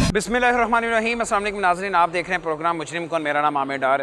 बिस्मिल्लाहिर्रहमानिर्रहीम। अस्सलाम वालेकुम नाज़रीन, आप देख रहे हैं प्रोग्राम मुजरिम कौन। मेरा नाम आमिर डार है।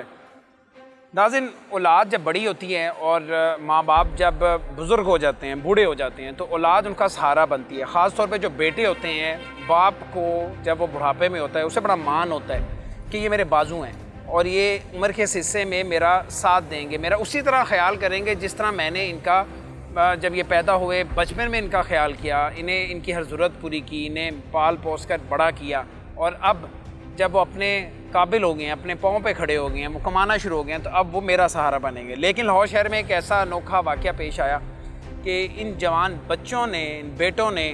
नाज़रीन, औलाद जब बड़ी होती है और माँ बाप जब बुज़ुर्ग हो जाते हैं, बूढ़े हो जाते हैं, तो औलाद उनका सहारा बनती है। ख़ास तौर पे जो बेटे होते हैं, बाप को जब वो बुढ़ापे में होता है उसे बड़ा मान होता है कि ये मेरे बाजू हैं और ये उम्र के इस हिस्से में मेरा साथ देंगे, मेरा उसी तरह ख्याल करेंगे जिस तरह मैंने इनका जब ये पैदा हुए बचपन में इनका ख्याल किया, इन्हें इनकी हर ज़रूरत पूरी की, इन्हें पाल पोस कर बड़ा किया। और अब जब वो अपने काबिल हो गए हैं, अपने पाँव पे खड़े हो गए हैं, वो कमाना शुरू हो गए हैं, तो अब वो मेरा सहारा बनेंगे। लेकिन लाहौर शहर में एक ऐसा अनोखा वाक़या पेश आया कि इन जवान बच्चों ने, इन बेटों ने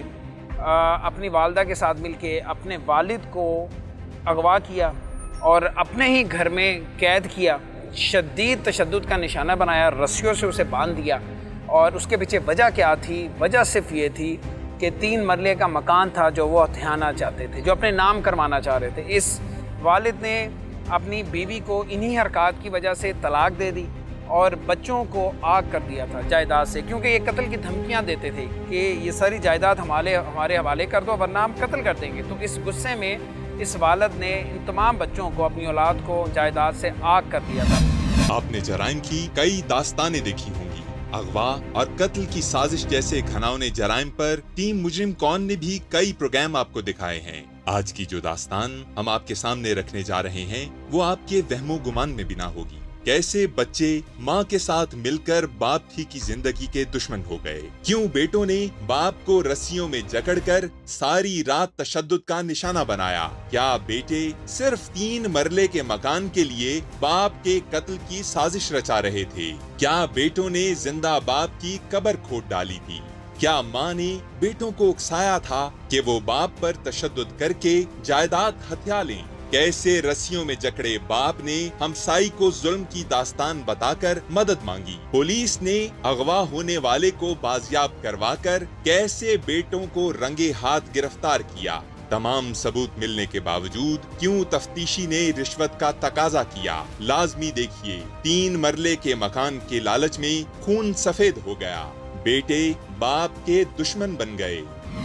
अपनी वालदा के साथ मिल के अपने वालिद को अगवा किया और अपने ही घर में कैद किया, शदीद तशद्दुद का निशाना बनाया, रस्सियों से उसे बांध दिया। और उसके पीछे वजह क्या थी? वजह सिर्फ ये थी कि 3 मरले का मकान था जो वो हथियाना चाहते थे, जो अपने नाम करवाना चाह रहे थे। इस वालिद ने अपनी बीवी को इन्हीं हरकत की वजह से तलाक दे दी और बच्चों को आग कर दिया था जायदाद से, क्योंकि ये कत्ल की धमकियां देते थे कि ये सारी जायदाद हमारे हवाले कर दो वरना हम कत्ल कर देंगे। तो इस गुस्से में इस वालिद ने इन तमाम बच्चों को, अपनी औलाद को जायदाद से आग कर दिया था। आपने जराइम की कई दास्तानें देखी होंगी। अगवा और कत्ल की साजिश जैसे घिनौने जराइम पर टीम मुजरिम कौन ने भी कई प्रोग्राम आपको दिखाए हैं। आज की जो दास्तान हम आपके सामने रखने जा रहे हैं वो आपके वहमो गुमान में भी ना होगी। कैसे बच्चे माँ के साथ मिलकर बाप ही की जिंदगी के दुश्मन हो गए, क्यों बेटों ने बाप को रस्सियों में जकड़कर सारी रात तशद्दुद का निशाना बनाया, क्या बेटे सिर्फ 3 मरले के मकान के लिए बाप के कत्ल की साजिश रचा रहे थे, क्या बेटों ने जिंदा बाप की कब्र खोद डाली थी, क्या माँ ने बेटों को उकसाया था कि वो बाप पर तशद्दुद करके जायदाद हथिया लें, कैसे रस्सियों में जकड़े बाप ने हमसाई को जुल्म की दास्तान बताकर मदद मांगी, पुलिस ने अगवा होने वाले को बाजियाब करवाकर कैसे बेटों को रंगे हाथ गिरफ्तार किया। तमाम सबूत मिलने के बावजूद क्यों तफ्तीशी ने रिश्वत का तकाजा किया। लाजमी देखिए, 3 मरले के मकान के लालच में खून सफेद हो गया, बेटे बाप के दुश्मन बन गए।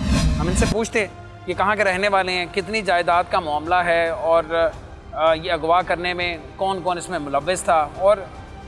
हम इनसे पूछते ये कहाँ के रहने वाले हैं, कितनी जायदाद का मामला है और ये अगवा करने में कौन कौन इसमें मुलव्विस था। और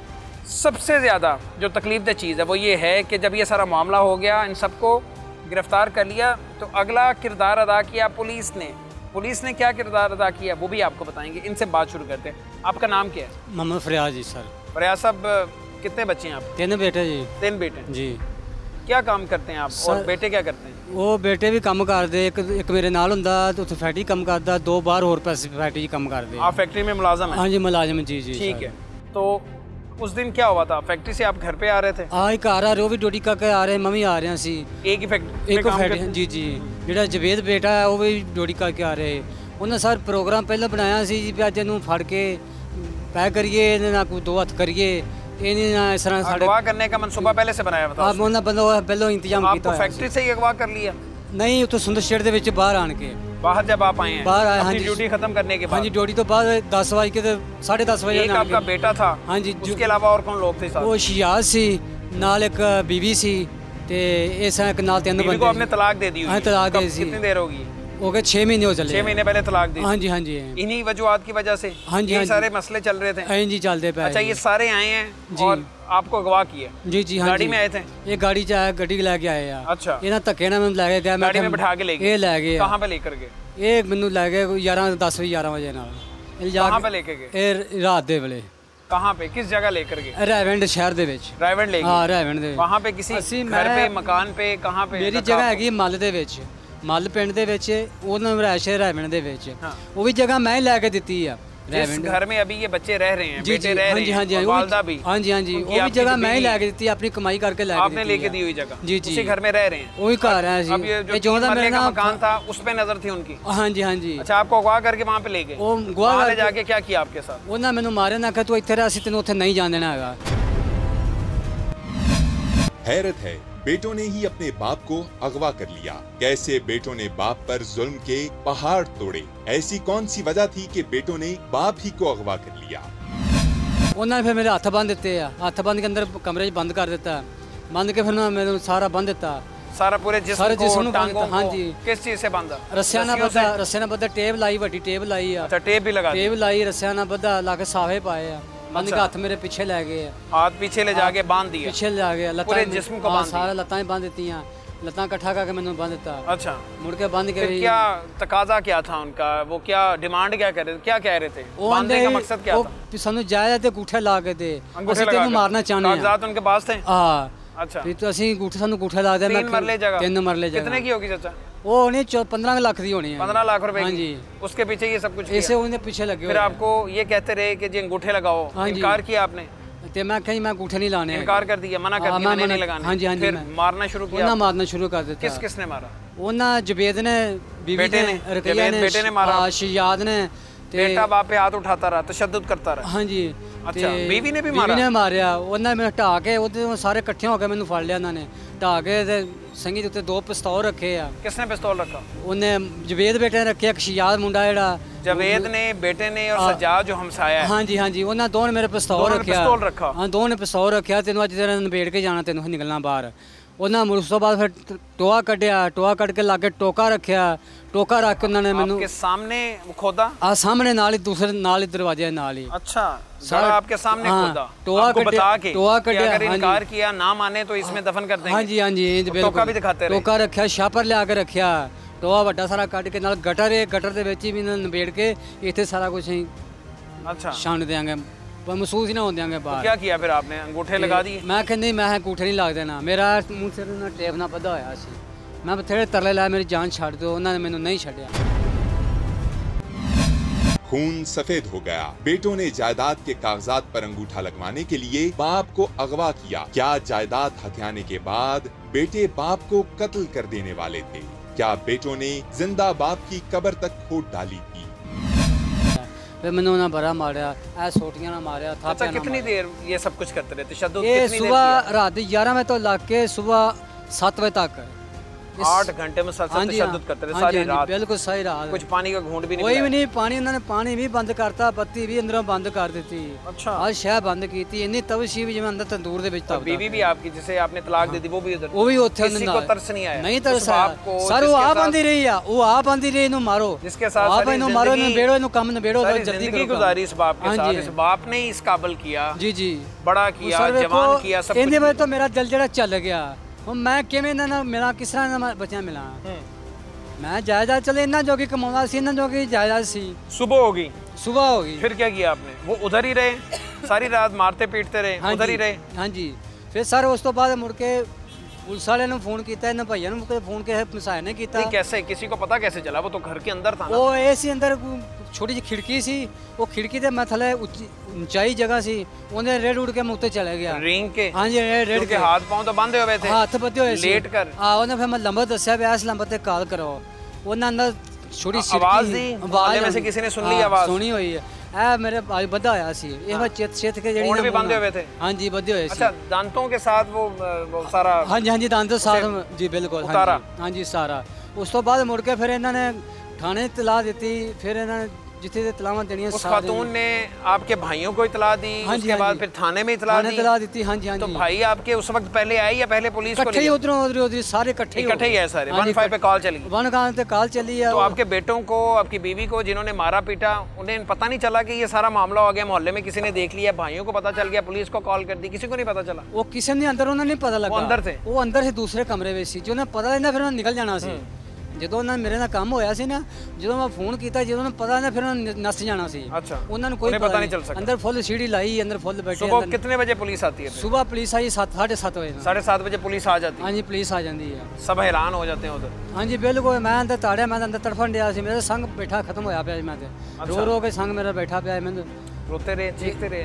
सबसे ज़्यादा जो तकलीफ चीज़ है वो ये है कि जब ये सारा मामला हो गया, इन सबको गिरफ़्तार कर लिया, तो अगला किरदार अदा किया पुलिस ने। पुलिस ने क्या किरदार अदा किया वो भी आपको बताएंगे। इनसे बात शुरू करते हैं। आपका नाम क्या है? मोहम्मद फरियाज जी। सर फरियाज साहब, कितने बच्चे हैं आप? 3 बेटे जी। 3 बेटे जी। क्या काम करते हैं आप और बेटे क्या करते हैं? वो बेटे भी काम करते, एक मेरे नाल हुंदा तो उत्थे फैक्ट्री काम करता, 2 बार होर पैसे फैक्ट्री काम करते। आप फैक्ट्री में मुलाजम हैं? हाँ जी, मुलाजम। जी जी ठीक है। तो उस दिन क्या हुआ था? फैक्ट्री से आप घर पे आ रहे थे? हाँ, घर आ रहे, वो भी ड्यूटी करके आ रहे, मम्मी आ रहे सी। एक ही फैक्ट्री एक फैक्ट्री। जी जी। ਜਿਹੜਾ ਜਵੇਦ बेटा है वो भी ड्यूटी करके आ रहे। उन्हें सर प्रोग्राम पहले बनाया सी जी, अज इनू फड़ के पैक करिए, ना कोई 2 हथ करिए, इस तरह अगवा करने का मंसूबा पहले से बनाया था? पहले इंतजाम किया। फैक्ट्री से ही अगवा कर लिया? नहीं, उतो सुंदर शेड दे विच बाहर आन के। बाहर जब आप आए हैं? बाहर आए, हाँ जी, ड्यूटी खत्म करने के बाद? हाँ जी, ड्यूटी तो बाद 10 बजे के 10:30 बजे। एक आपका बेटा था? हाँ जी। उसके अलावा और कौन लोग थे साथ? वो शियाज सी, नाल एक बीवी सी, ते इस एक नाल 3 बंदे। को आपने तलाक दे दी? हाँ, तलाक दे दी। कितनी देर होगी? हो गए 6 महीने हो चले। 6 महीने पहले तलाक दी? हाँ जी। हाँ जी। इन्हीं वजूहात की वजह से? हाँ जी। ये सारे मसले चल रहे थे? हाँ जी, चलते पे। अच्छा, ये सारे आए हैं और आपको अगवा किया? जी जी। हाँ, गाड़ी में आए थे? ये गाड़ी लेके आए यार। अच्छा। ये ना धक्के ना मैं लेके गया, गाड़ी में बिठा के ले गए? ये ले गए। कहाँ पे लेकर गए? ये मैनू ले गए 11 बजे नाल। कहाँ पे लेके गए? ये रात दे वेले। कहाँ पे, किस जगह लेकर गए? रायवंड शहर दे विच। रायवंड ले गए? हाँ, रायवंड दे। वहाँ पे किसी घर पे, मकान पे, कहाँ पे? मेरी जगह हैगी मल दे विच, मल पिंड दे विच, ओह रैश है रायवंड दे विच। वो भी जगह मैं लेके दित्ती है। जिस घर में अभी ये बच्चे रह रहे हैं, बेटे रह रहे हैं, हाँ जी, वालदा भी? हाँ जी। हाँ जी, वो भी जगह मैं ही लेके दित्ती, अपनी कमाई करके लेके आपने लेके दी हुई जगह? जी जी। उसी घर में रह रहे हैं? वही घर है जी। अब ये जो मेरा मकान था उस पे नजर थी उनकी? हाँ जी। हाँ जी। अच्छा, आपको अगवा करके वहाँ पे ले गए? वो अगवा ले जाके क्या किया आपके साथ? वो ना मैनू मारे ना, तू इत्थे रह, असीं तैनूं उत्थे नहीं जान देना हैगा। हैरत है, बेटों ने ही अपने बाप को अगवा कर लिया। कैसे बेटों ने बाप पर जुल्म के पहाड़ तोड़े। ऐसी कौन सी वजह थी कि बेटों ने बाप ही को अगवा कर लिया। उन्होंने फिर मेरे हथ बंद दिते, हथ बंद के अंदर कमरे बंद कर दिता, बंद के फिर मेरे सारा बंद दिता। सारा पूरे सारे जिस्म को, टांगों हाँ को जी। किस चीज से बांधा? रस्सियां ना बद्धा टेप लाई, वड्डी टेप लाई आ। अच्छा, टेप भी लगा दी। टेप लाई, रस्सियां ना बद्धा ला के सावे पाए आ, बंद के हाथ मेरे पीछे ले गए आ, हाथ पीछे ले जाके बांध दिया, पीछे ले गए, पूरे जिस्म को बांध दिया। सारा लत्तां बांध दित्तियां, लत्तां इकट्ठा करके मैंने बांध दिता। अच्छा, मुड़ के बांध के फिर क्या तकाजा क्या था उनका? वो क्या डिमांड क्या कर रहे थे, क्या कह रहे थे? बांधने का मकसद क्या था? सानू जायज ते अंगूठे ला के दे, अंगूठे असं तेनू मारना चाहने आ। कागजात उनके पास थे? हाँ। अच्छा, फिर तो असं अंगूठे सानू अंगूठे ला दे। 3 मरले जगह? 3 मरले जगह। कितने की होगी चाचा? वो नहीं 15 लाख दी होनी है। 15 लाख रुपए हाँ की? जी। उसके पीछे ये सब कुछ ऐसे उन्हें पीछे लगे। फिर आपको ये कहते रहे कि जी अंगूठे लगाओ, इनकार किया आपने? ते मैं कहीं मैं अंगूठे नहीं लाने। इनकार कर दिया, मना कर दिया, नहीं लगाने। हाँ जी, हाँ जी। फिर मारना शुरू किया? उन्हें मारना शुरू कर देता। किस किसने मारा? उन्हें जवेद ने, बेटे ने, बेटे ने मारा, शियाद ने। बेटा बाप पे हाथ उठाता रहा, तशद्दुद करता रहा? हाँ जी। अच्छा, बीवी ने भी मारा? बीवी ने मारिया। उन्हें मैं ढा के उधर सारे इकट्ठे होकर मैंने फड़ लिया। उन्होंने ढा के संगी उत्ते 2 पिस्तौल रखे आ। किसने पिस्तौल रखा? उन्हें जवेद बेटे ने रखे, एक शियाद मुंडा जेड़ा। जवेद ने, बेटे ने और सज्जाद जो हमसाया है। हाँ जी, हाँ जी। उन्हें दोनों मेरे पिस्तौल रखा। हाँ, दोनों ने पिस्तौल रखा। तेन अज तेरा नबेड़ के जाना, तेन निकलना बाहर। उन्हें उस तो बाद फिर टोआ कढ़िया, टोआ कढ़ के लागे टोका रखा, टोका रख के उन्होंने मैनू आपके सामने खोदा? सामने नाल ही, दूसरे नाल ही, दरवाजे नाल ही। अच्छा, सारा आपके सामने खोदा, टोआ आपको बता के टोआ कढ़िया। अगर इनकार किया, ना माने तो इसमें दफन कर देंगे? हाँ जी, हाँ जी। टोका भी दिखाते रहे? टोका रखा, छापर लिया के रखा, टोआ वड्डा सारा कढ़ के नाल गटर है, गटर दे विच ही भी नबेड़ के इत्थे सारा कुछ ही अच्छा छाण देंगे, पर महसूस ही ना हो देंगे बाहर। क्या किया फिर आपने? अंगूठे लगा दिए? मैं कहंदी नहीं, मैं अंगूठे नहीं लग देना, मेरा मूंह सिर ना टेप ना बधा होया सी। मैं बथेरे तरले लाए मेरी जान छड़ दो, उन्होंने मैनू नहीं छड़िया। खून सफेद हो गया। बेटों ने जायदाद के कागजात पर अंगूठा लगवाने के लिए बाप को अगवा किया। क्या जायदाद हथियाने के बाद बेटे बाप को कत्ल कर देने वाले थे? क्या बेटों ने जिंदा बाप की कब्र तक खोद डाली थी? फिर मैंने उन्हें बड़ा मारा, सोटियां ना मारा, अच्छा, कितनी देर ये सब कुछ करते रहे? तशद्दुद ये कितनी देर सुबह रात 11 बजे तो लग के सुबह 7 बजे तक 8 घंटे में तशद्दुद करते रहे सारी रात? बिल्कुल सही रात। कुछ पानी का घूंट भी नहीं? कोई भी नहीं पानी, उन्होंने पानी भी बंद करता, बत्ती भी अंदरों बंद कर दी। अच्छा, हर शह बंद की, इन्नी तवशी भी जिवें अंदर तंदूर दे विच तपदा। बीवी भी आपकी जिसे आपने तलाक दे दी वो भी उधर? वो भी उत्थे। किसी को तरस नहीं आया? नहीं तरस आया सर, वो आप आंदी रही आ, वो आप आंदी रही, इन्हू मारो, जिसके साथ आप इन्हू मारो, इन्हू बेड़ो, इन्हू काम नबेड़ो, जल्दी जिंदगी गुजारी इस बाप के साथ। इस बाप ने ही इस काबिल किया, जी जी, बड़ा किया, जवान किया, सब इन्हें में तो मेरा दिल जड़ा चल गया। मैं किवें ना मिला, किस तरह ना बच्चा मिला? मैं जायदाद चले इन्ना जोगी कमाउंदा सी, इन्ना जोगी जायदाद सी। सुबह होगी? सुबह होगी। फिर क्या किया आपने? वो उधर ही रहे सारी रात, मारते पीटते रहे? हाँ उधर ही रहे? हाँ जी। फिर सर उस तो बाद मुड़ के पुलिस वाले ने फोन किया, इन्हें भैया ने फोन किया, मसाए ने किया। कैसे, किसी को पता कैसे चला? वो तो घर के अंदर था ना? वो ऐसी अंदर छोटी सी खिड़की सी, वो खिड़की ते मैं थले ऊंचाई जगह सी, उन्हें रेड उड़ के मैं उत्ते चले गया। रिंग के? हाँ जी, रेड के। हाथ पांव तो बांधे हुए थे? हाथ बंधे हुए लेट कर? हाँ, उन्हें फिर मैं नंबर दस्या भी, इस नंबर ते कॉल करो। उन्हें अंदर छोटी सी आवाज दी, मोहल्ले में से किसी ने सुन ली आवाज? सुनी हुई है। ए मेरे भाई बंधा होया सी, ये मैं चेत के जेडी भी बांधे हुए थे? हाँ जी, बंधे हुए सी। अच्छा, दांतों के साथ वो सारा? हाँ जी, हाँ जी, दांतों साथ जी, बिल्कुल उतारा? हाँ जी, सारा। उस तो बाद मुड़ के फिर इन्होंने थाने इतला दी, फिर इन्होंने जिथे तलावां देनियां उस खातून ने आपके भाइयों को इतला दी? उसके बाद फिर थाने में इतला दी? हाँ जी, हाँ जी। तो भाई आपके उस वक्त पहले आए या पहले पुलिस को? इकट्ठे ही उधर सारे इकट्ठे ही है सारे? 15 पे कॉल चली? 15 पे कॉल चली है। तो आपके बेटों को, आपकी बीवी को जिन्होंने मारा पीटा, उन्हें पता नहीं चला कि ये सारा मामला हो गया? मोहल्ले में किसी ने देख लिया, भाइयों को पता चल गया, पुलिस को कॉल कर दी, किसी को नहीं पता चला? वो किसी ने अंदर, उन्हें नहीं पता लगा। वो अंदर थे? वो अंदर से दूसरे कमरे में सी, जो उन्हें पता लेना फिर निकल जाना सी। ਜਦੋਂ ਉਹਨਾਂ ਨੇ ਮੇਰੇ ਨਾਲ ਕੰਮ ਹੋਇਆ ਸੀ ਨਾ, ਜਦੋਂ ਮੈਂ ਫੋਨ ਕੀਤਾ, ਜਦੋਂ ਉਹਨਾਂ ਪਤਾ ਨਾ ਫਿਰ ਉਹਨਾਂ ਨਸ ਜਾਣਾ ਸੀ। अच्छा, ਉਹਨਾਂ ਨੂੰ ਕੋਈ पता नहीं चल सका? अंदर फुल सीढ़ी लाई, अंदर फुल बैठे। सुबह कितने बजे पुलिस आती है? सुबह पुलिस आई 7:30 बजे। 7:30 बजे पुलिस आ जाती है? हाँ जी, पुलिस आ जाती है। सब हैरान हो जाते हैं उधर? हाँ जी, बिल्कुल। मैं अंदर ताड़िया, मैं अंदर तड़फन दिया सी, मेरा संग बैठा खत्म होया पिया, मैं रो रो के संग मेरा बैठा पिया, मैं रोते रहे, चीखते रहे?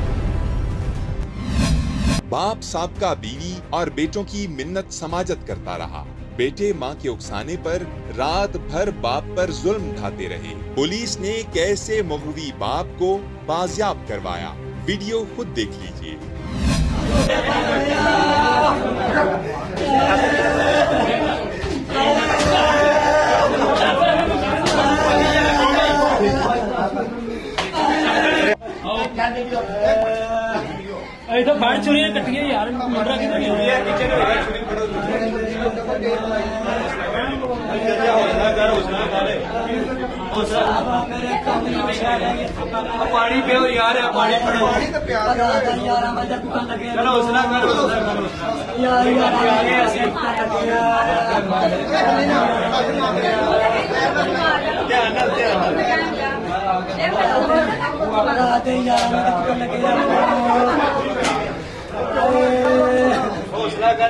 बाप साबका बीवी और बेटों की मिन्नत समाजत करता रहा। बेटे माँ के उकसाने पर रात भर बाप पर जुल्म ढाते रहे। पुलिस ने कैसे मगवी बाप को बाजियाब करवाया, वीडियो खुद देख लीजिए। तो फाड़ चुनियां कट्टियां यार मुंडरा किधर गया पानी पियो यार पानी पड़ो चलो उसला करो हौसला कर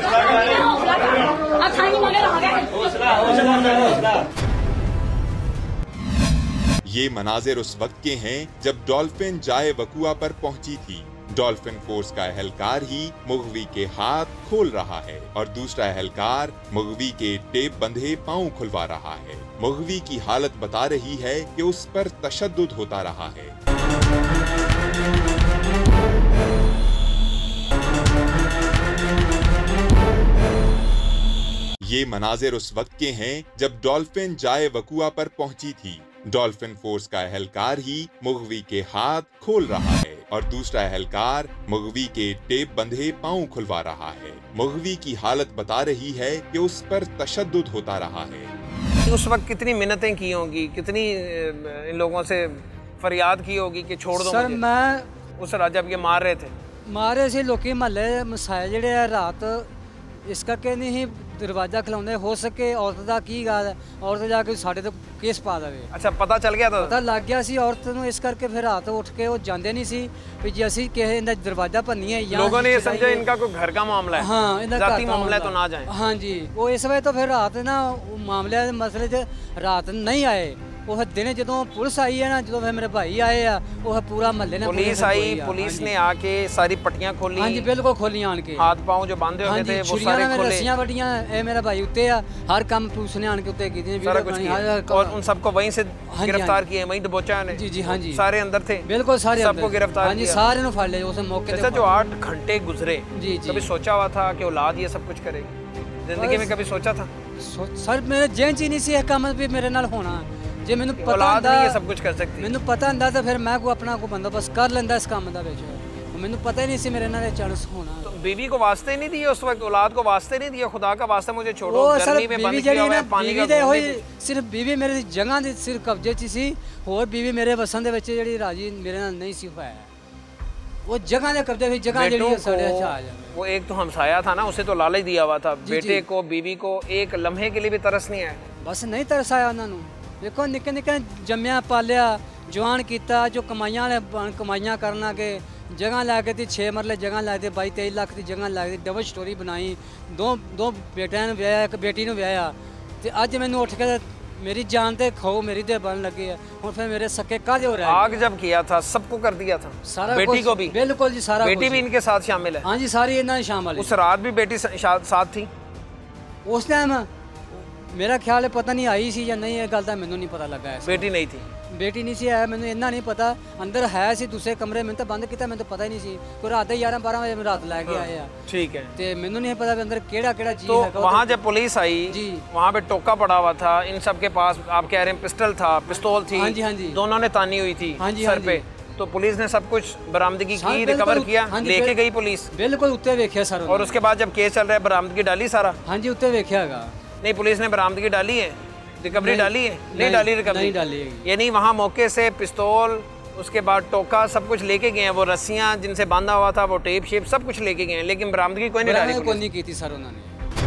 ये मनाजिर उस वक्त के हैं जब डॉल्फिन जाए वकुआ पर पहुंची थी। डॉल्फिन फोर्स का एहलकार ही मुगवी के हाथ खोल रहा है और दूसरा एहलकार मुगवी के टेप बंधे पांव खुलवा रहा है। मुगवी की हालत बता रही है कि उस पर तशद्दुद होता रहा है। ये मनाजिर उस वक्त के हैं जब डॉल्फिन जाए वकुआ पर पहुंची थी। डॉल्फिन फोर्स का एहलकार ही मुगवी के हाथ खोल रहा है और दूसरा एहलकार मुगवी के टेप बंधे पांव खुलवा रहा है। मुगवी की हालत बता रही है कि उस पर तशद्दुद होता रहा है। उस वक्त कितनी मिन्नतें की होंगी, कितनी इन लोगों से फरियाद की होगी कि छोड़ दो सर मुझे। मैं उस रात जब ये मार रहे थे मारे से लोग महल्ले मसाए जेडे रात इस करके नहीं दरवाजा खिलाते हो सके औरत का की गल है औरत जाके साढ़े तो केस पा दे। अच्छा पता चल गया था पता लग गया सी औरत नूं इस करके फिर रात उठ के वो जाते नहीं सी भी जे असीं किसी दा दरवाजा भन्नीए या लोगों ने ये समझा इनका कोई घर का मामला है। हाँ इनका जाती मामला है तो ना जाए। हाँ जी वो इस वजह तो फिर रात ना मामले मसले च रात नहीं आए। वो दिन जो पुलिस आई है ना जो फिर मेरे भाई आए आ वो पूरा महल्ले ने पुलिस आई, पुलिस ने आके सारी पट्टियां खोली। हाँ जी बिल्कुल खोली आन के हाथ पांव जो बांधे हुए थे वो सारे खोले। रस्सियां वड्डियां ए मेरा भाई उत्ते आ हर काम पुलिस ने आन के उत्ते कीते सारा कुछ किया और उन सबको वहीं से गिरफ्तार किए, वहीं दबोचा ने। जी जी हाँ जी सारे अंदर थे बिल्कुल सारे सबको गिरफ्तार हाँ जी सारे नु फाड़ लिया उस मौके पे। जो 8 घंटे गुजरे जी जी कभी सोचा हुआ था कि औलाद ये सब कुछ करेगी जिंदगी में? कभी सोचा था? सर मेरे जेन च नहीं सी ये काम भी मेरे नाल होना जे मैनू पता औलाद नहीं ये सब कुछ कर सकती। मैनू पता हुंदा तो फिर मैं को अपना को बंदोबस्त कर लेंदा इस काम दा विच। मैनू पता ही नहीं सी मेरे नाल चांस होना। तो बीवी को वास्ते नहीं दिए उस वक्त, औलाद को वास्ते नहीं दिया? खुदा का वास्ता मुझे छोड़ो, वो सर गर्मी में बंद बीवी किया जड़ी हुआ ना है, पानी बीवी का दे घूमने होई की- सिर्फ बीवी मेरे जगह दी सिर्फ कब्जे च सी होर बीवी मेरे वसन दे विच जड़ी राजी मेरे नाल नहीं सी होया। वो जगह दे कब्जे भी जगह जड़ी बेटों साढ़े को- आ जाए। वो एक तो हमसाया था ना, उसे तो लालच दिया हुआ था। बेटे को बीवी को एक लम्हे के लिए भी तरस नहीं आया। बस नहीं तरसाया उन्होंने। देखो निक्के निक्के जम्मिया पालिया जवान किया जो कमाइयां ने कमाइयां करना के जगह लैके थी 6 मरले जगह लै दी 22-23 लाख की जगह लै दी डबल स्टोरी बनाई दो बेटियां ब्याया एक बेटी ने ब्याया तो अज मैनू उठ के मेरी जान ते खो मेरी दे बन लगी है हुण फिर मेरे सके कादे हो रहे आग जब किया था सबको कर दिया था, सारा बेटी को भी? बिल्कुल जी सारा बेटी भी इनके साथ शामिल है? हाँ जी सारी इन्होंने शामिल उस रात भी बेटी साथ थी? उस टाइम मेरा ख्याल है पता नहीं आई सी या नहीं ये गल दा मैनू नहीं पता लगा है। बेटी नहीं थी? बेटी नहीं सी है मैंने इन्ना नहीं पता अंदर है सी दूसरे कमरे में तो बंद किया मैंने तो पता ही नहीं सी कोई रात 11-12 बजे रात लैके आए आ ठीक है। ते मैनू नहीं पता अंदर केड़ा चीज तो है। वहाँ जब पुलिस आई जी वहाँ पे टोका पड़ा हुआ था, इन सब के पास आप कह रहे हैं पिस्टल था, पिस्तौल थी, हाँ जी, हाँ जी। दोनों ने तानी हुई थी हाँ जी, सर हाँ पे। जी। तो पुलिस ने सब कुछ बरामदगी हाँ, की, बिल्कुल, रिकवर किया, हाँ जी, लेके गई पुलिस? बिल्कुल उत्ते वेख्या सर और उसके बाद जब केस चल रहा है बरामदगी डाली सारा? हाँ जी उत्ते वेख्यागा। नहीं पुलिस ने बरामदगी डाली है, रिकवरी डाली है? नहीं डाली रिकवरी? नहीं डाली है। यानी वहाँ मौके से पिस्तौल उसके बाद टोका सब कुछ लेके गए हैं, वो रस्सियाँ जिनसे बांधा हुआ था वो टेप शेप सब कुछ लेके गए हैं, लेकिन बरामदगी कोई नहीं डाली कोई पुलिस। नहीं की थी सर उन्होंने।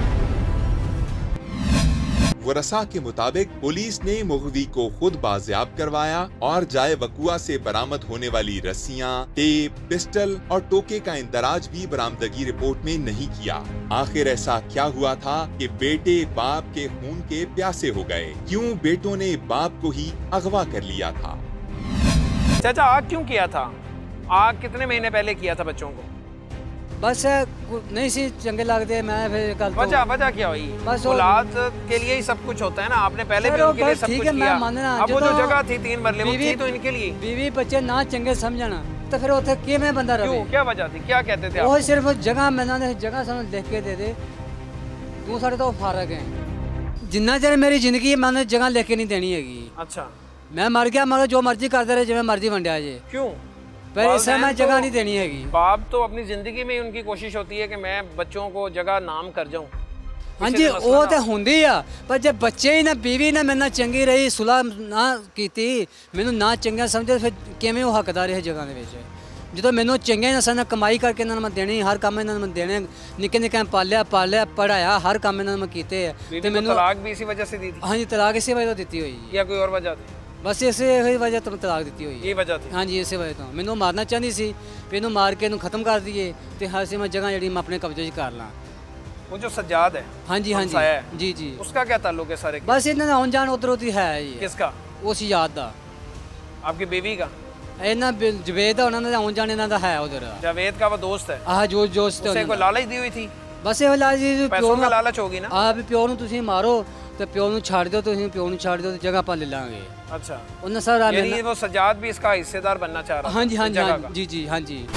वरसा के मुताबिक पुलिस ने मुगवी को खुद बाजियाब करवाया और जाए वकुआ से बरामद होने वाली रस्सियां, टेप, पिस्टल और टोके का इंदराज भी बरामदगी रिपोर्ट में नहीं किया। आखिर ऐसा क्या हुआ था कि बेटे बाप के खून के प्यासे हो गए? क्यों बेटों ने बाप को ही अगवा कर लिया था? चाचा आग क्यों किया था? आग कितने महीने पहले किया था बच्चों को? बस नहीं सी चंगे लगते मैं फिर कल वजह क्या हुई? बस औलाद के लिए ही सब कुछ होता है ना, आपने पहले भी चलो उनके लिए बस सब ठीक कुछ है, मैं किया। मानना, अब वो जो ਜਦੋਂ जगह थी 3 मरले वो बीवी- थी तो इनके लिए। बीवी बच्चे ना चंगे समझना तो फिर उथे किवें बंदा रहे? क्यों, क्या वजह थी, क्या कहते थे वो आप? सिर्फ जगह मैंने जगह सानू लिख के दे दे तू साढ़े तो फारग है जिन्ना चਿਰ मेरी जिंदगी मैंने जगह लिख के नहीं देनी हैगी। अच्छा मैं मर गया मगर जो मर्जी करते रहे जिवें मर्जी वंडिया जे क्यों? पर इस समय जगह नहीं देनी हैगी। बाप तो अपनी जिंदगी में उनकी कोशिश होती है कि मैं बच्चों को जगह नाम कर जाऊं। हाँ जी वो तो होंगी आ, पर जब बच्चे ही ना बीवी ने मेरे नाल चंगी रही सुलह ना की मैनू ना चंगा समझे फिर किवें वो हकदार है जगह दे विच। जो मैनू चंगे ना सन कमाई करके इन्होंने मैं देनी हर काम इन्होंने मैं देने निक्के निक्के पालिया पढ़ाया हर काम इन्होंने मैं कीते है। तो मैनू तलाक भी इसी वजह से दी थी? हाँ जी तलाक इसी वजह तो दी हुई या कोई और वजह थी? बस इसे वजह तो तलाक दी हुई ये वजह थी? हाँ जी इसे वजह तो मैनू मारना चाहती सी फिर इन्हू मार के इन्हू खत्म कर दिए तो हर से मैं जगह जी मैं अपने कब्जे कर ला। वो जो सज्जाद है हाँ जी जी जी उसका क्या ताल्लुक है सारे? बस इन्होंने आन जान उधर उधर है ये। किसका? उस याद का आपकी बीवी का? इन्ना जवेद उन्होंने आन जान इन्हों का है उधर। जावेद का वो दोस्त है? हाँ जो उसे कोई लालच दी हुई थी? बस ये लालच पैसों का लालच होगी ना। हाँ भी प्यो नूं तुसीं मारो तो प्यो नूं छाड़ दो तुसीं प्यो नूं छाड़ दो तो जगह पर ले लांगे। अच्छा उन्हें सारा यानी वो सज्जाद भी इसका हिस्सेदार बनना चाह रहा है? हाँ जी हाँ जी जी जी हाँ जी।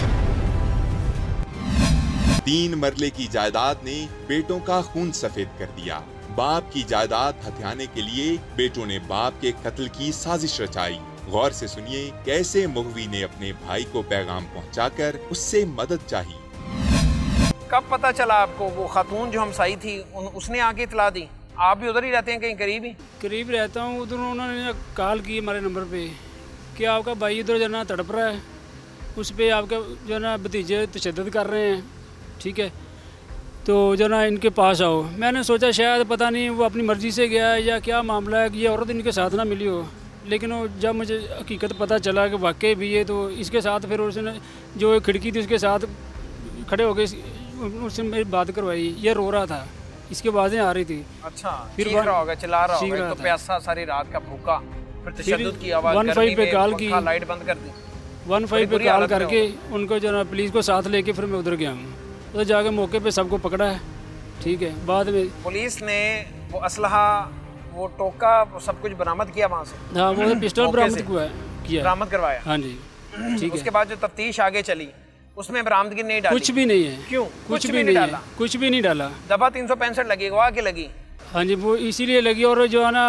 3 मरले की जायदाद ने बेटों का खून सफेद कर दिया। बाप की जायदाद हथियाने के लिए बेटों ने बाप के कत्ल की साजिश रचाई। गौर से सुनिए कैसे मुगवी ने अपने भाई को पैगाम पहुंचाकर उससे मदद चाही। कब पता चला आपको? वो खातून जो हमसाई थी उसने आके इतला दी? आप भी उधर ही रहते हैं कहीं करीब ही? करीब रहता हूँ। उधर उन्होंने कॉल की हमारे नंबर पे कि आपका भाई इधर जो ना तड़प रहा है, उस पर आपका जो ना भतीजे तशद्दुद कर रहे हैं, ठीक है, तो जो ना इनके पास आओ। मैंने सोचा शायद पता नहीं वो अपनी मर्ज़ी से गया है या क्या मामला है कि ये औरत इनके साथ ना मिली हो, लेकिन वो जब मुझे हकीकत पता चला कि वाकई भी ये तो इसके साथ फिर उसने जो खिड़की थी उसके साथ खड़े हो गए, उससे मेरी बात करवाई। ये रो रहा था, इसकी आवाज़ें आ रही थी। अच्छा फिर चीख रहा होगा, चिल्ला रहा होगा, तो प्यासा सारी रात का भूखा, फिर तशद्दुद की आवाज़, 15 पे कॉल की, लाइट बंद कर दी, 15 पे कॉल करके उनको जो ना पुलिस को साथ लेके फिर मैं उधर गया हूँ। उधर जाके मौके पे सबको पकड़ा है, ठीक है। बाद में पुलिस ने वो असलहा वो टोका सब कुछ बरामद किया वहाँ से? हाँ वो पिस्टल बरामद किया, बरामद करवाया। हाँ जी ठीक है। उसके बाद जो तफ्तीश आगे चली उसमें बरामदगी नहीं डाली? कुछ भी नहीं है। क्यों? कुछ भी नहीं डाला? कुछ भी नहीं डाला। दफा 365 लगी, गवाह की लगी? हाँ जी वो इसीलिए लगी। और जो है ना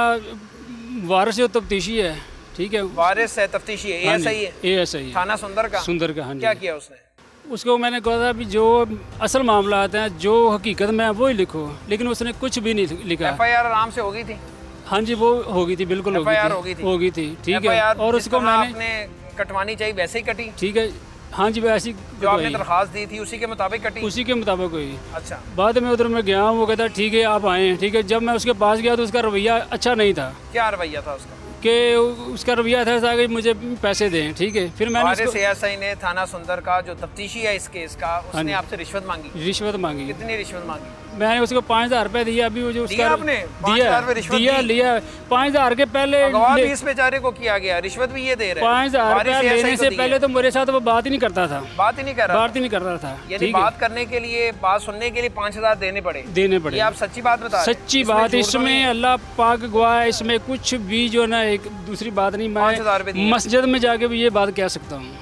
वारिस जो तफ्तीशी है, ठीक है, वारिस है तफ्तीशी है, ASI है, ASI थाना सुंदर का। हाँ जी। क्या किया उसने? उसको मैंने कहा था भी जो असल मामला आते हैं जो हकीकत में है वो ही लिखो, लेकिन उसने कुछ भी नहीं लिखा। FIR आराम से होगी थी? हाँ जी वो होगी थी, बिल्कुल होगी थी, ठीक है। और उसको मैंने कटवानी चाहिए वैसे ही कटी, ठीक है। हाँ जी वैसी जो आपने दरखास्त दी थी उसी के मुताबिक कटी? उसी के मुताबिक हुई। अच्छा बाद में उधर मैं गया, वो कहता ठीक है आप आए, ठीक है। जब मैं उसके पास गया तो उसका रवैया अच्छा नहीं था। क्या रवैया था उसका? कि उसका रवैया था कि मुझे पैसे दें, ठीक है। फिर मैंने ASI ने थाना सुंदर का जो तफ्तीशी है इस केस का, उसने आपसे रिश्वत मांगी? रिश्वत मांगी। कितनी रिश्वत मांगी? मैंने उसको 5000 रुपये दिया। अभी वो जो उसका आपने 5000 लिया 5000 के पहले इस बेचारे को किया गया, रिश्वत भी ये दे रहे हैं। 5000 रुपये लेने से पहले तो मेरे साथ वो बात ही नहीं करता था। बात ही नहीं कर रहा था। यानी बात करने के लिए, बात सुनने के लिए 5000 देने पड़े? ये आप सच्ची बात बता रहे हैं? सच्ची बात। इसमें अल्लाह पाक गवाह है, इसमें कुछ भी जो ना एक दूसरी बात नहीं। मैं मस्जिद में जाके भी ये बात कह सकता हूँ।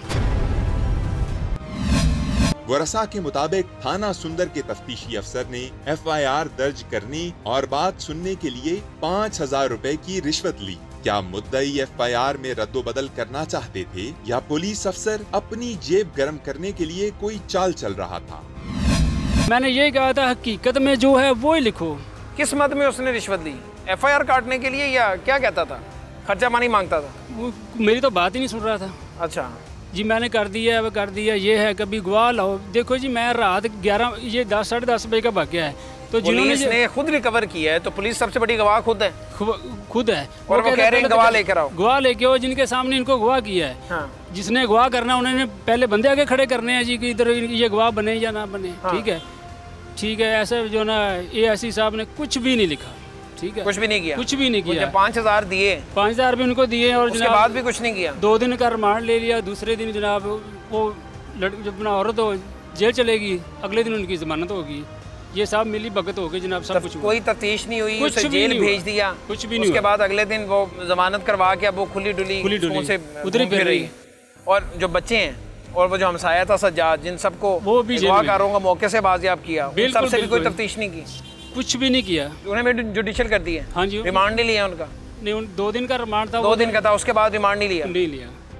वरसा के मुताबिक थाना सुंदर के तफ्तीशी अफसर ने FIR दर्ज करने और बात सुनने के लिए 5000 रुपए की रिश्वत ली। क्या मुद्दई FIR में रद्दोबदल करना चाहते थे या पुलिस अफसर अपनी जेब गर्म करने के लिए कोई चाल चल रहा था? मैंने ये कहा था हकीकत में जो है वो ही लिखो। किस मद में उसने रिश्वत ली? FIR काटने के लिए या क्या कहता था? खर्चा पानी मांगता था? वो मेरी तो बात ही नहीं सुन रहा था। अच्छा जी मैंने कर दिया ये है, कभी गवाह लाओ। देखो जी मैं रात 11 ये 10 साढ़े 10 बजे का वाक़या है, तो जिन्होंने खुद रिकवर किया है, तो पुलिस सबसे बड़ी गवाह खुद है। खुद है और वो कह रहे हैं गवाह लेकर आओ। गवाह लेके आओ जिनके सामने इनको गवाह किया है। हाँ। जिसने गवाह करना उन्होंने पहले बंदे आगे खड़े करने हैं जी कि इधर ये गवाह बने या ना बने। हाँ। ठीक है। ऐसे जो ना ASI साहब ने कुछ भी नहीं लिखा, ठीक है, कुछ भी नहीं किया। 5000 दिए, 5000 भी उनको दिए और उसके बाद भी कुछ नहीं किया। 2 दिन का रिमांड ले लिया। दूसरे दिन जनाब वो जब औरत हो जेल चलेगी, अगले दिन उनकी जमानत होगी। ये सब मिली भगत हो गई जनाब, सब कुछ। कोई तफ्तीश नहीं हुई, उसे जेल भेज दिया, कुछ भी नहीं। उसके बाद अगले दिन वो जमानत करवा के अब वो खुली डुली से उधर ही फिर रही। और जो बच्चे हैं और वो जो हमसाया था सज्जाद, जिन सबको वो भी गवाहकारों का मौके से बाजियाब किया, सबसे भी कोई तफ्तीश नहीं की? कुछ भी नहीं किया। उन्हें जुडिशियल कर दिया? हाँ जी। रिमांड नहीं लिया उनका? नहीं, 2 दिन का रिमांड था। 2 दिन का था, उसके बाद रिमांड नहीं लिया?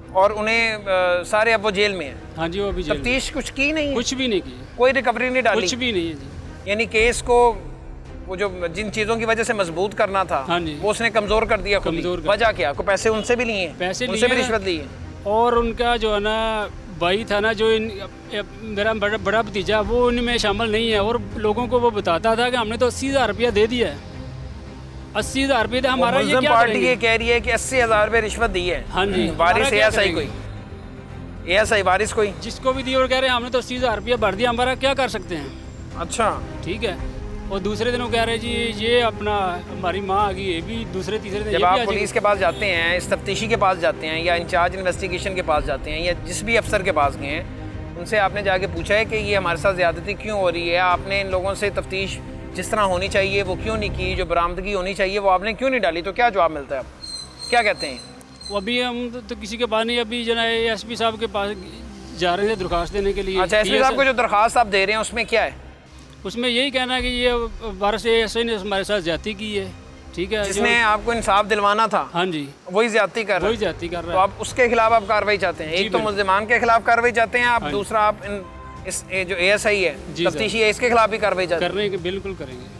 और उन्हें सारे अब वो जेल में हैं। हाँ जी, वो भी जेल में। तफ्तीश कुछ की नहीं है? कुछ भी नहीं की, कोई रिकवरी नहीं डाली? कुछ भी नहीं है जी। यानी केस को वो जो जिन चीज़ों की वजह से मजबूत करना था, हाँ जी, वो उसने कमज़ोर कर दिया। कमज़ोर कर वजह क्या? को पैसे उनसे भी लिए हैं? पैसे उनसे भी रिश्वत ली है। और उनका जो है ना भाई था ना, जो मेरा बड़ा भतीजा, वो इनमें शामिल नहीं है। और लोगों को वो बताता था कि हमने तो 80,000 रुपया दे दिया है। 80,000 रुपये तो हमारा, ये क्या पार्टी ये कह रही है कि 80,000 रुपये रिश्वत दी है। हाँ जी, वारिस ASI कोई, ASI वारिस कोई जिसको भी दी और कह रहे हैं हमने तो 80,000 रुपया भर दिया, हमारा क्या कर सकते हैं। अच्छा, ठीक है। और दूसरे दिन वो कह रहे जी ये अपना हमारी माँ आ गई, ये भी दूसरे तीसरे दिन। जब आप पुलिस के पास जाते हैं, इस तफ्तीशी के पास जाते हैं, या इंचार्ज इन्वेस्टिगेशन के पास जाते हैं, या जिस भी अफसर के पास गए हैं, उनसे आपने जाके पूछा है कि ये हमारे साथ ज़्यादती क्यों हो रही है? आपने इन लोगों से तफ्तीश जिस तरह होनी चाहिए वो क्यों नहीं की? जो बरामदगी होनी चाहिए वो आपने क्यों नहीं डाली? तो क्या जवाब मिलता है? आप क्या कहते हैं? वो अभी हम तो किसी के पास नहीं, अभी जो है SP साहब के पास जा रहे हैं दरख्वास्त देने के लिए। अच्छा, SP साहब को जो दरख्वास्त आप दे रहे हैं उसमें क्या है? उसमें यही कहना है कि ये वारिस ASI ने हमारे साथ ज्यादती की है। ठीक है, जिसने आपको इंसाफ दिलवाना था, हाँ जी, वही ज्यादती कर रहा है। वही ज्यादती कर रहा है। तो आप उसके खिलाफ आप कार्रवाई चाहते हैं? एक तो मुल्जिमान के खिलाफ कार्रवाई चाहते हैं आप, दूसरा आप इस जो ASI है, तफ्तीशी है, इसके खिलाफ भी कार्रवाई चाहते हैं? करने के बिल्कुल करेंगे।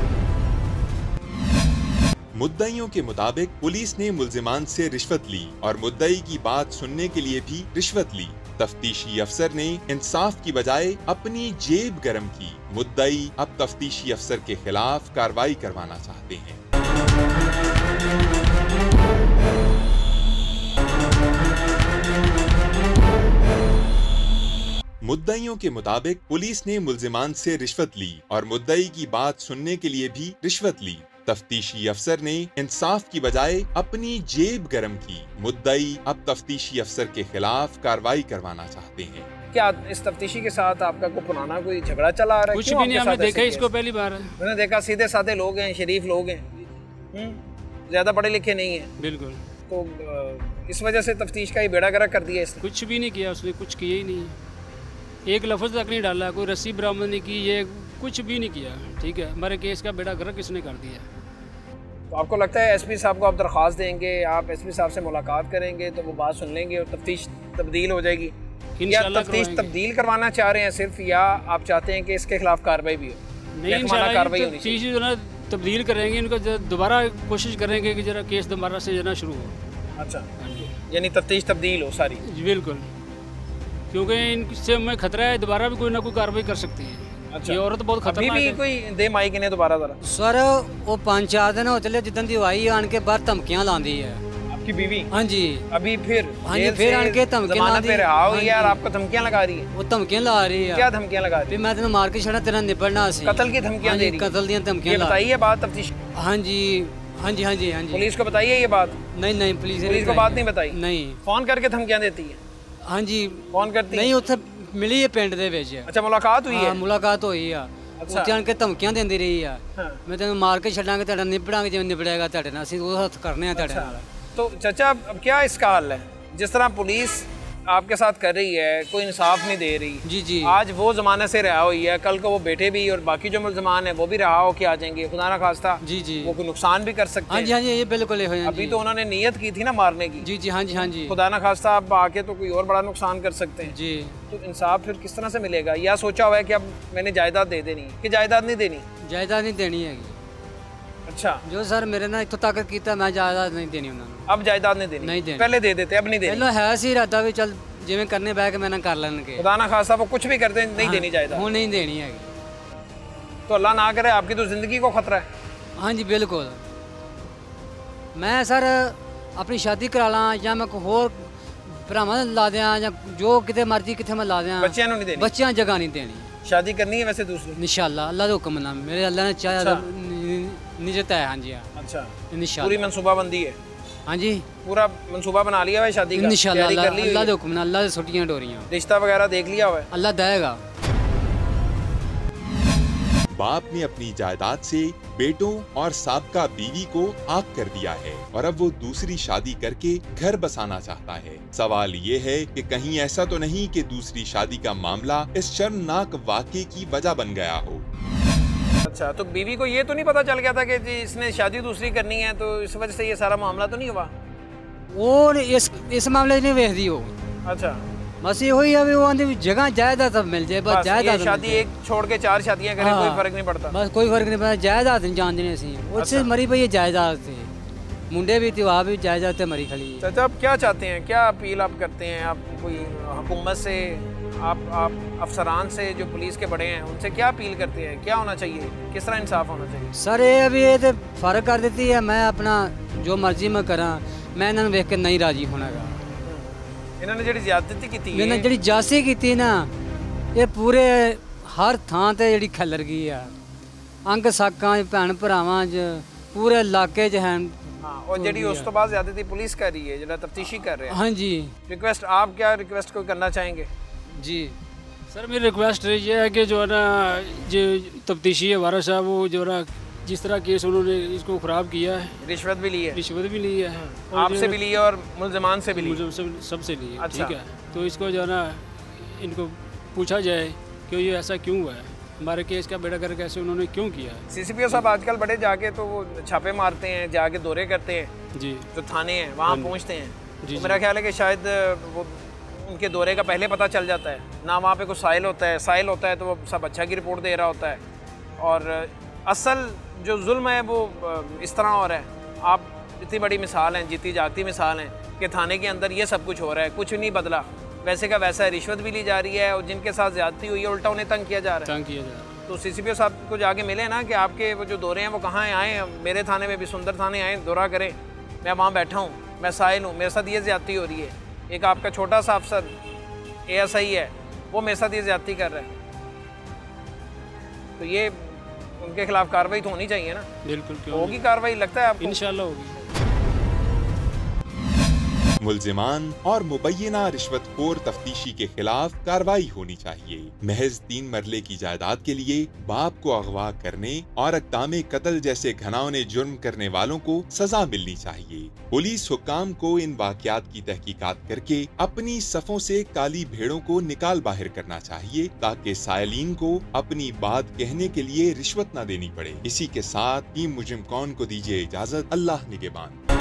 मुद्दइयों के मुताबिक पुलिस ने मुल्जिमान से रिश्वत ली और मुद्दई की बात सुनने के लिए भी रिश्वत ली। तफ्तीशी अफसर ने इंसाफ की बजाय अपनी जेब गरम की। मुद्दई अब तफ्तीशी अफसर के खिलाफ कार्रवाई करवाना चाहते हैं। मुद्दइयों के मुताबिक पुलिस ने मुल्जिमान से रिश्वत ली और मुद्दई की बात सुनने के लिए भी रिश्वत ली। तफ्तीशी अफसर ने इंसाफ की बजाय अपनी जेब गरम की। मुद्दई अब तफ्तीशी अफसर के खिलाफ कार्रवाई करवाना चाहते हैं। क्या इस तफ्तीशी के साथ आपका कोई पुराना कोई झगड़ा चला आ रहा है? कुछ भी नहीं, हमने देखा इसको पहली बार है। मैंने देखा सीधे साधे लोग हैं, शरीफ लोग हैं, ज्यादा पढ़े लिखे नहीं हैं। बिल्कुल। तो इस वजह से तफ्तीश का ही बेड़ा गर्क कर दिया इसने? कुछ भी नहीं किया उसने, कुछ किया ही नहीं है। एक लफ्ज़ तक नहीं डाला, कोई रस्सी बरामद नहीं की, ये कुछ भी नहीं किया। ठीक है, हमारे केस का बेड़ा गर्क इसने कर दिया। तो आपको लगता है SP साहब को आप दरख्वास्त देंगे, आप SP साहब से मुलाकात करेंगे तो वो बात सुन लेंगे और तफ्तीश तब्दील हो जाएगी? या तफ्तीश तब्दील करवाना चाह रहे हैं सिर्फ, या आप चाहते हैं कि इसके खिलाफ कार्रवाई भी हो? नहीं, तफ्तीश जो ना तब्दील करेंगे, इनको दोबारा कोशिश करेंगे कि जरा केस दोबारा से जना शुरू हो। अच्छा, यानी तफ्तीश तब्दील हो सारी? बिल्कुल, क्योंकि इनसे हमें खतरा है, दोबारा भी कोई ना कोई कार्रवाई कर सकती है। अच्छा, ये औरत बहुत खतरनाक है। अभी भी कोई दे माइक ने दोबारा जरा। सर वो 5-4 दिन हो चले जिदन दी आई आन के बाहर धमकियां लांदी है। आपकी बीवी? हाँ जी। अभी फिर? हाँ जी, फिर आन के धमकियां लांदी है। रहा हो यार, आपको धमकियां लगा रही है? वो धमकियां ला रही है। क्या धमकियां लगा रही है? मैं तेन मार के छड़ा, तेरा निपटना सी। कत्ल की धमकियां दे रही है? कत्ल दी धमकियां। ये बताइए बात तफ्तीश। हाँ जी, हाँ जी, हाँ जी, हाँ जी। पुलिस को बताइए ये बात? नहीं, पुलिस को बात नहीं बताई? नहीं। फोन करके धमकियां देती है? हाँ जी, फोन करती नहीं, उत्थे मिली है पिंड दे विच। अच्छा, मुलाकात हुई है? मुलाकात हुई है। ਉੱਥੇ ਆਣ ਕੇ ਧਮਕੀਆਂ ਦਿੰਦੀ ਰਹੀ ਆ, ਮੈਂ ਤੈਨੂੰ ਮਾਰ ਕੇ ਛੱਡਾਂਗੇ, ਤੁਹਾਡਾ ਨਿਬੜਾਂਗੇ ਜਿਵੇਂ ਨਿਬੜੇਗਾ ਤੁਹਾਡੇ ਨਾਲ, ਅਸੀਂ ਉਹ ਹੱਥ ਕਰਨੇ ਆ ਤੁਹਾਡੇ ਨਾਲ। तो चाचा अब क्या इसका हल है? जिस तरह पुलिस आपके साथ कर रही है, कोई इंसाफ नहीं दे रही। जी जी। आज वो ज़माने से रहा हुई है, कल को वो बेटे भी और बाकी जो मुल्ज़मान है वो भी रहा हो के आ जाएंगे, खुदा ना खास्ता। जी जी। वो कोई नुकसान भी कर सकते हैं। हाँ जी, हाँ जी, ये बिल्कुल है। अभी तो उन्होंने नीयत की थी ना मारने की। जी जी, हाँ जी, हाँ जी। खुदा ना खास्ता अब आके तो कोई और बड़ा नुकसान कर सकते हैं। जी। तो इंसाफ फिर किस तरह से मिलेगा? या सोचा हुआ है कि अब मैंने जायदाद दे देनी है कि जायदाद नहीं देनी? जायदाद नहीं देनी है। अच्छा, जो सर मेरे ना इतों तक किया, मैं जायदाद नहीं देनी उन्होंने। अब जायदाद नहीं देनी? नहीं देनी। पहले दे देते, अब नहीं देनी? पहले है सी इरादा भी चल जिवें करने बैग मैं ना कर लेंगे। खुदा ना खासा वो कुछ भी करते नहीं देनी जायदाद? वो नहीं देनी है। तो अल्लाह ना करे आपकी तो ज़िंदगी को खतरा है। हाँ जी बिल्कुल। मैं सर अपनी शादी करा ला या मैं कोई होर भरावां ला दियां या जो किते मर्जी किते मैं ला दियां, बच्चियां नहीं देनी? बच्चियां जगह नहीं देनी। शादी करनी है वैसे दूसरी? इंशाल्लाह, अल्लाह के हुक्म नाल, मेरे अल्लाह ने चाहा नियत है। हाँ जी। अच्छा, इंशाल्लाह पूरी मनसूबाबंदी है? हाँ जी, पूरा मंसूबा बना लिया हुआ है शादी का? इंशाल्लाह, अल्लाह के हुक्म नाल, अल्लाह से छुट्टियां डोरियां, रिश्ता वगैरह देख लिया हुआ है? अल्लाह देगा। बाप ने अपनी जायदाद से बेटों और साबका बीवी को आग कर दिया है और अब वो दूसरी शादी करके घर बसाना चाहता है। सवाल ये है कि कहीं ऐसा तो नहीं कि दूसरी शादी का मामला इस शर्मनाक वाक़े की वजह बन गया हो। अच्छा, तो बीवी को ये तो नहीं पता चल गया था कि जी इसने शादी दूसरी करनी है, तो इस वजह से ये सारा मामला तो नहीं हुआ? और इस मामले नहीं वेखदी हो। अच्छा, बस ये ही है भी वो आंधी जगह जायदाद सब मिल जाए, बस जायदाद शादी एक छोड़ के 4 शादियां करें कोई फर्क नहीं पड़ता, बस कोई फर्क नहीं पड़ता, जायदाद नहीं जान देने सी उससे मरी पई जायदाद थे, मुंडे भी थी वहाँ भी जायदाद थे मरी खड़ी। चाचा आप क्या चाहते हैं, क्या अपील आप करते हैं, आप कोई हुकूमत से, आप अफसरान से जो पुलिस के बड़े हैं उनसे क्या अपील करते हैं, क्या होना चाहिए, किस तरह इंसाफ होना चाहिए? सर ये अभी ये तो फर्क कर देती है, मैं अपना जो मर्जी में करा, मैं इन्होंने वेख के नहीं राजी होना गा। इन्होंने जी ज्यादती की थी, इन्होंने जी जासी की ना, ये पूरे हर थां ते जी खलर गई है, अंग साकां भैन भरावां च पूरे इलाके च हैं। हाँ, और जी उस तो बाद ज्यादती पुलिस कर रही है, जो तफ्तीशी कर रहे हैं। हाँ जी, रिक्वेस्ट आप क्या रिक्वेस्ट को करना चाहेंगे? जी सर, मेरी रिक्वेस्ट ये है कि जो है ना, जो तफ्तीशी है वारा साहब, वो जो है ना जिस तरह केस उन्होंने इसको ख़राब किया है, रिश्वत भी ली है, रिश्वत भी ली है, आपसे भी ली है और मुलजमान से भी ली, सबसे ली है। अच्छा। ठीक है, तो इसको जो है ना इनको पूछा जाए कि ये ऐसा क्यों हुआ है, हमारे केस का बेड़ा कर कैसे उन्होंने क्यों किया है। CCPO साहब आजकल बड़े जाके तो वो छापे मारते हैं, जाके दौरे करते हैं जी, जो थाने हैं वहाँ पहुँचते हैं, जी, तो मेरा ख्याल है कि शायद वो उनके दौरे का पहले पता चल जाता है ना, वहाँ पे कुछ साइल होता है तो वो सब अच्छा की रिपोर्ट दे रहा होता है, और असल जो जुल्म है वो इस तरह हो रहा है। आप इतनी बड़ी मिसाल हैं, जीती जागती मिसाल हैं कि थाने के अंदर ये सब कुछ हो रहा है, कुछ नहीं बदला, वैसे का वैसा है, रिश्वत भी ली जा रही है और जिनके साथ ज्यादती हुई है उल्टा उन्हें तंग किया जा रहा है। तो CCPO साहब को जाके मिले ना कि आपके वो जो दौरे हैं वो कहाँ आए, मेरे थाने में भी सुंदर थाने आए, दौरा करें, मैं वहाँ बैठा हूँ, मैं साहिल हूँ, मेरे साथ ये ज्यादती हो रही है, एक आपका छोटा सा अफसर ASI है वो मेरे साथ ये ज्यादती कर रहा है, तो ये उनके खिलाफ कार्रवाई तो होनी चाहिए ना। बिल्कुल, होगी कार्रवाई, लगता है आपको? इंशाल्लाह होगी। मुल्जिमान और मुबैना रिश्वतखोर तफ्तीशी के खिलाफ कार्रवाई होनी चाहिए। महज 3 मरले की जायदाद के लिए बाप को अगवा करने और अक़दामे कत्ल जैसे घिनौने जुर्म करने वालों को सजा मिलनी चाहिए। पुलिस हुक्काम को इन वाक़यात की तहकीकात करके अपनी सफ़ों से काली भेड़ों को निकाल बाहर करना चाहिए, ताकि साइलीन को अपनी बात कहने के लिए रिश्वत न देनी पड़े। इसी के साथ टीम मुजरिम कौन को दीजिए इजाज़त। अल्लाह निगहबान।